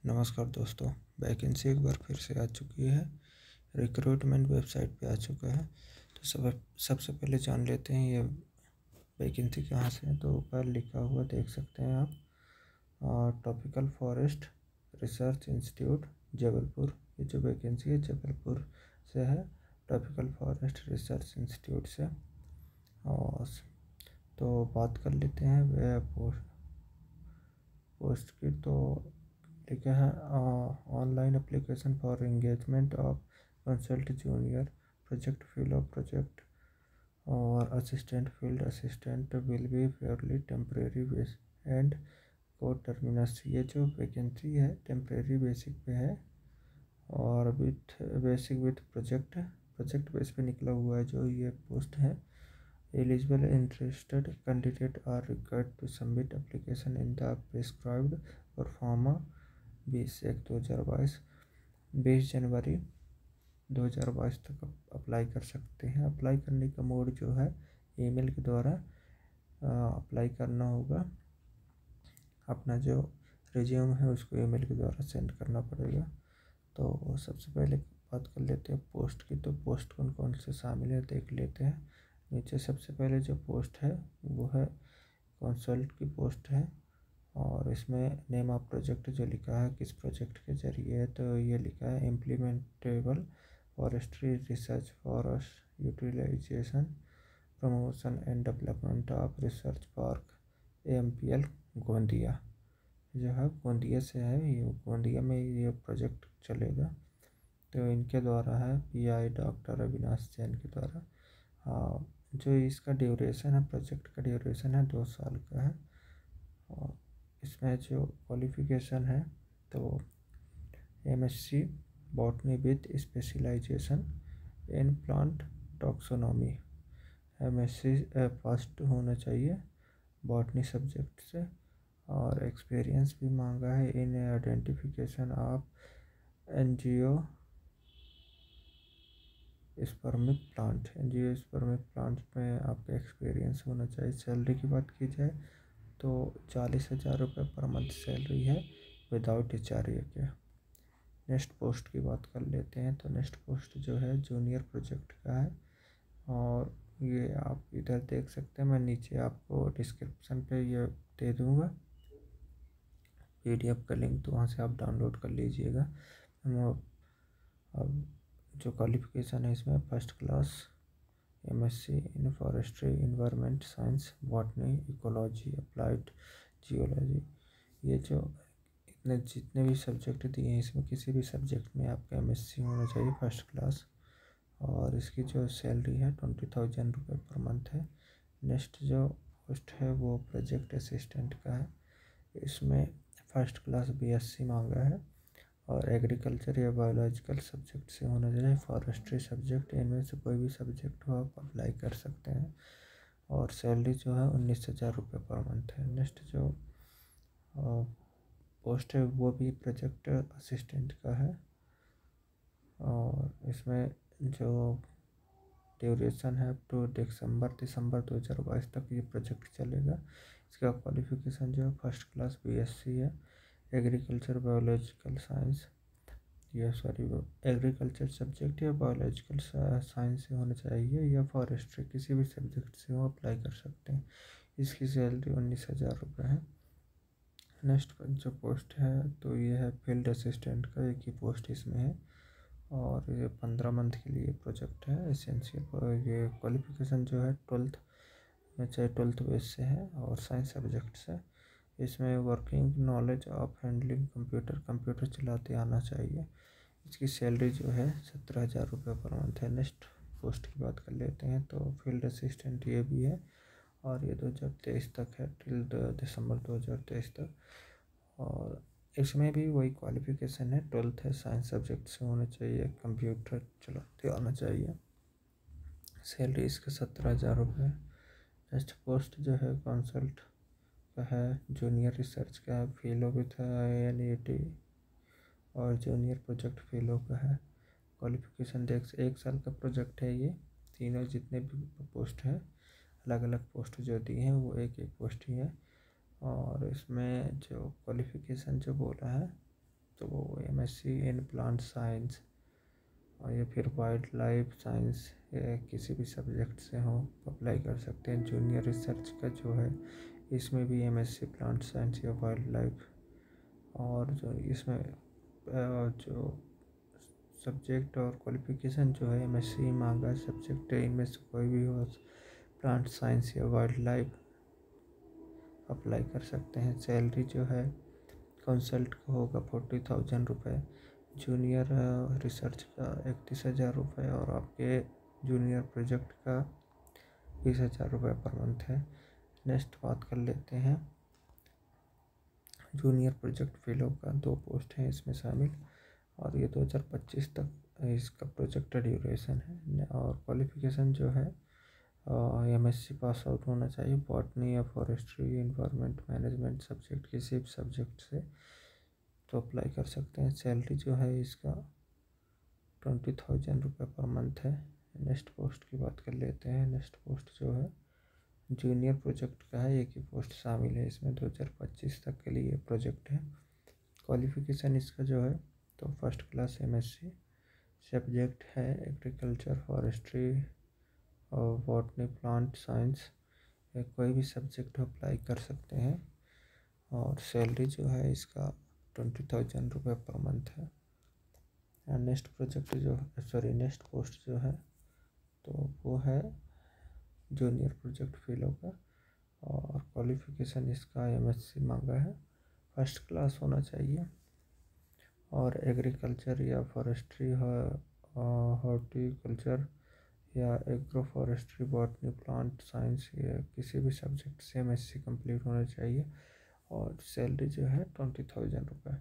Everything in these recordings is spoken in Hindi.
नमस्कार दोस्तों। वैकेंसी एक बार फिर से आ चुकी है। रिक्रूटमेंट वेबसाइट पे आ चुका है। तो सबसे पहले जान लेते हैं ये वैकेंसी कहाँ से है। तो ऊपर लिखा हुआ देख सकते हैं आप, tropical forest research institute Jabalpur. ये जो वैकेंसी है जबलपुर से है, ट्रॉपिकल फॉरेस्ट रिसर्च इंस्टीट्यूट से। और तो बात कर लेते हैं वे पोस्ट की। तो लिखा है online application for engagement of consult junior project fellow project और assistant field assistant will be fairly temporary base and coterminous. ये जो वैकेंसी है टेम्परेरी बेसिक पे है और विथ प्रोजेक्ट बेस पे निकला हुआ है जो ये पोस्ट है। Eligible interested candidate are required to submit application in the prescribed proforma 20/1/2022 20 जनवरी 2022 तक अप्लाई कर सकते हैं। अप्लाई करने का मोड जो है ईमेल के द्वारा अप्लाई करना होगा। अपना जो रिज्यूम है उसको ईमेल के द्वारा सेंड करना पड़ेगा। तो सबसे पहले बात कर लेते हैं पोस्ट की। तो पोस्ट कौन कौन से शामिल है देख लेते हैं। नीचे सबसे पहले जो पोस्ट है वो है कंसल्ट की पोस्ट है और इसमें नेम ऑफ प्रोजेक्ट जो लिखा है किस प्रोजेक्ट के जरिए है। तो ये लिखा है implementable forestry research forest utilization promotion and development of research park AMPL Gondia. जो है गोंदिया से है, ये गोंदिया में ये प्रोजेक्ट चलेगा। तो इनके द्वारा है PI डॉक्टर अविनाश जैन के द्वारा। जो इसका ड्यूरेशन है प्रोजेक्ट का ड्यूरेशन है 2 साल का है। और इसमें जो क्वालिफ़िकेशन है तो MSc botany with specialization in plant taxonomy. MSc first होना चाहिए बॉटनी सब्जेक्ट से और एक्सपीरियंस भी मांगा है in identification of angiospermic plant में आपका एक्सपीरियंस होना चाहिए। सैलरी की बात की जाए तो 40,000 रुपये पर मंथ सैलरी है विदाउट HRA के। नेक्स्ट पोस्ट की बात कर लेते हैं। तो नेक्स्ट पोस्ट जो है जूनियर प्रोजेक्ट का है और ये आप इधर देख सकते हैं। मैं नीचे आपको डिस्क्रिप्शन पे ये दे दूँगा PDF का लिंक, तो वहाँ से आप डाउनलोड कर लीजिएगा। अब जो क्वालिफ़िकेशन है इसमें first class MSc in forestry environment science botany ecology applied geology. ये जो जितने भी सब्जेक्ट दिए हैं इसमें किसी भी सब्जेक्ट में आपका MSc होना चाहिए फर्स्ट क्लास। और इसकी जो सैलरी है 20,000 रुपये पर मंथ है। नेक्स्ट जो पोस्ट है वो प्रोजेक्ट असिस्टेंट का है। इसमें फर्स्ट क्लास BSc मांगा है और एग्रीकल्चर या बायोलॉजिकल सब्जेक्ट से होना चाहिए। फॉरेस्ट्री सब्जेक्ट इनमें से कोई भी सब्जेक्ट हो आप अप्लाई कर सकते हैं और सैलरी जो है 19,000 रुपये पर मंथ है। नेक्स्ट जो पोस्ट है वो भी प्रोजेक्ट असिस्टेंट का है और इसमें जो ड्यूरेशन है टू दिसंबर 2022 तक ये प्रोजेक्ट चलेगा। इसका क्वालिफ़िकेशन जो है फर्स्ट क्लास BSc है agriculture biological science agriculture subject या बायोलॉजिकल साइंस से होना चाहिए या फॉरेस्ट्री किसी भी सब्जेक्ट से वो अप्लाई कर सकते हैं। इसकी सैलरी 19,000 रुपये है। नेक्स्ट जो पोस्ट है तो ये है फील्ड असिस्टेंट का, एक ही पोस्ट इसमें है और ये 15 मंथ के लिए प्रोजेक्ट है। एसेंशियल ये क्वालिफ़िकेशन जो है 12th बेस से है और साइंस सब्जेक्ट से। इसमें working knowledge of handling computer चलाते आना चाहिए। इसकी सैलरी जो है 17,000 रुपये पर मंथ है। नेक्स्ट पोस्ट की बात कर लेते हैं। तो फील्ड असिस्टेंट ये भी है और ये 2023 तक है टिल दिसंबर 2023 तक। और इसमें भी वही क्वालिफ़िकेशन है 12th है, साइंस सब्जेक्ट से होना चाहिए, कंप्यूटर चलाते आना चाहिए। सैलरी इसका 17,000 रुपये है। नेक्स्ट पोस्ट जो है कंसल्ट का है, जूनियर रिसर्च का है, फेलो विथ INET और जूनियर प्रोजेक्ट फेलो का है। क्वालिफ़िकेशन देख 1 साल का प्रोजेक्ट है। ये तीनों जितने भी पोस्ट हैं अलग अलग पोस्ट जो दी हैं वो एक पोस्ट ही है। और इसमें जो क्वालिफ़िकेशन जो बोला है तो एमएससी इन प्लांट साइंस और या फिर वाइल्ड लाइफ साइंस या किसी भी सब्जेक्ट से हो अप्लाई कर सकते हैं। जूनियर रिसर्च का जो है इसमें भी एमएससी प्लांट साइंस या वाइल्ड लाइफ, और जो इसमें जो सब्जेक्ट और क्वालिफिकेशन जो है एमएससी मांगा सब्जेक्ट इनमें से कोई भी हो, प्लांट साइंस या वाइल्ड लाइफ अप्लाई कर सकते हैं। सैलरी जो है कंसल्ट का होगा 40,000 रुपये, जूनियर रिसर्च का 31,000 रुपये और आपके जूनियर प्रोजेक्ट का 20,000 रुपये पर मंथ है। नेक्स्ट बात कर लेते हैं जूनियर प्रोजेक्ट फेलो का, 2 पोस्ट हैं इसमें शामिल और ये 2025 तक इसका प्रोजेक्ट ड्यूरेशन है। और क्वालिफिकेशन जो है एमएससी पास आउट होना चाहिए बॉटनी या फॉरेस्ट्री इन्वायरमेंट मैनेजमेंट सब्जेक्ट किसी भी सब्जेक्ट से तो अप्लाई कर सकते हैं। सैलरी जो है इसका 20,000 रुपये पर मंथ है। नेक्स्ट पोस्ट की बात कर लेते हैं। नेक्स्ट पोस्ट जो है जूनियर प्रोजेक्ट का है, एक ही पोस्ट शामिल है इसमें, 2025 तक के लिए प्रोजेक्ट है। क्वालिफिकेशन इसका जो है तो फर्स्ट क्लास एमएससी, सब्जेक्ट है एग्रीकल्चर फॉरेस्ट्री और बॉटनी प्लांट साइंस, कोई भी सब्जेक्ट अप्लाई कर सकते हैं। और सैलरी जो है इसका 20,000 रुपये पर मंथ है। नेक्स्ट प्रोजेक्ट जो नेक्स्ट पोस्ट जो है तो वो है जूनियर प्रोजेक्ट फेलो का और क्वालिफिकेशन इसका एमएससी मांगा है, फर्स्ट क्लास होना चाहिए और एग्रीकल्चर या फॉरेस्ट्री हॉर्टिकल्चर या agroforestry botany plant science या किसी भी सब्जेक्ट से एमएससी कंप्लीट होना चाहिए और सैलरी जो है 20,000 रुपये।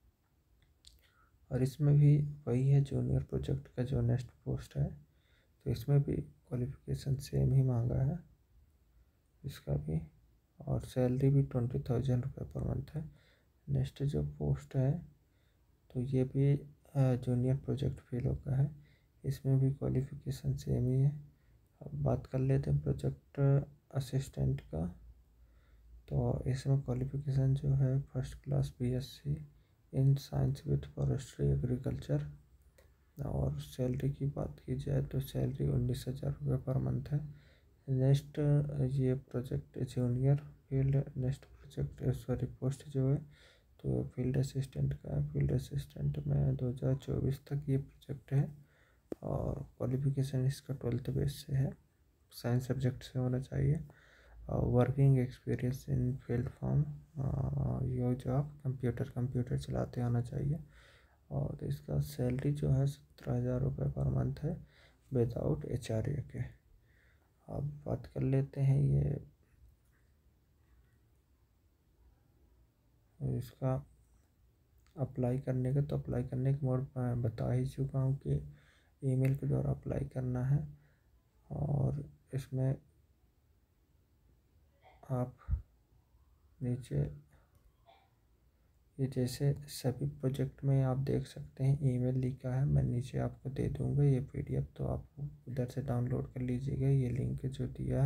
और इसमें भी वही है जूनियर प्रोजेक्ट का जो नेक्स्ट पोस्ट है तो इसमें भी क्वालिफिकेशन सेम ही मांगा है इसका भी और सैलरी भी 20,000 रुपये पर मंथ है। नेक्स्ट जो पोस्ट है तो ये भी जूनियर प्रोजेक्ट फेलो का है, इसमें भी क्वालिफिकेशन सेम ही है। अब बात कर लेते हैं प्रोजेक्ट असिस्टेंट का, तो इसमें क्वालिफिकेशन जो है first class BSc in science with forestry agriculture और सैलरी की बात की जाए तो सैलरी 19,000 रुपये पर मंथ है। नेक्स्ट ये project junior field next project post जो है तो फील्ड असिस्टेंट का है। फील्ड असिस्टेंट में 2024 तक ये प्रोजेक्ट है और क्वालिफिकेशन इसका 12th बेस से है, साइंस सब्जेक्ट से होना चाहिए। Working experience in field form use of computer चलाते आना चाहिए और इसका सैलरी जो है 17,000 रुपये पर मंथ है विदाउट एचआरए के। अब बात कर लेते हैं ये इसका अप्लाई करने का, तो अप्लाई करने के मोड बता ही चुका हूँ कि ईमेल के द्वारा अप्लाई करना है और इसमें आप नीचे ये जैसे सभी प्रोजेक्ट में आप देख सकते हैं ईमेल लिखा है, मैं नीचे आपको दे दूँगा ये पीडीएफ, तो आप उधर से डाउनलोड कर लीजिएगा। ये लिंक जो दिया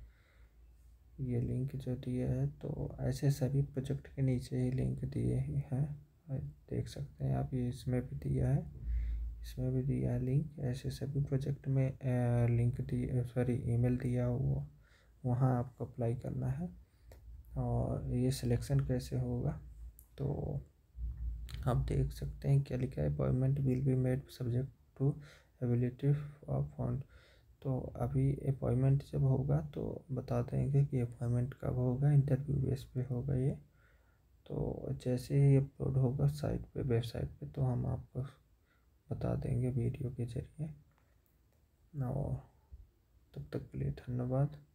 है तो ऐसे सभी प्रोजेक्ट के नीचे ही लिंक दिए ही हैं, देख सकते हैं आप। ये इसमें भी दिया है लिंक, ऐसे सभी प्रोजेक्ट में लिंक ईमेल दिया हुआ, वहाँ आपको अप्लाई करना है। और ये सिलेक्शन कैसे होगा तो आप देख सकते हैं क्या लिखा है, appointment will be made subject to ability of fund. तो अभी अपॉइंटमेंट जब होगा तो बता देंगे कि अपॉइंटमेंट कब होगा, इंटरव्यू बेस पे होगा ये। तो जैसे ही अपलोड होगा साइट पे वेबसाइट पे तो हम आपको बता देंगे वीडियो के जरिए। और तब तक के लिए धन्यवाद।